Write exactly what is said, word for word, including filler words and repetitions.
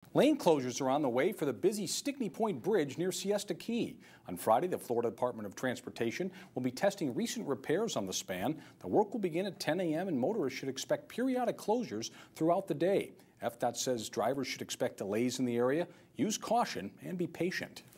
Lane closures are on the way for the busy Stickney Point Bridge near Siesta Key. On Friday, the Florida Department of Transportation will be testing recent repairs on the span. The work will begin at ten A M and motorists should expect periodic closures throughout the day. F D O T says drivers should expect delays in the area, use caution, and be patient.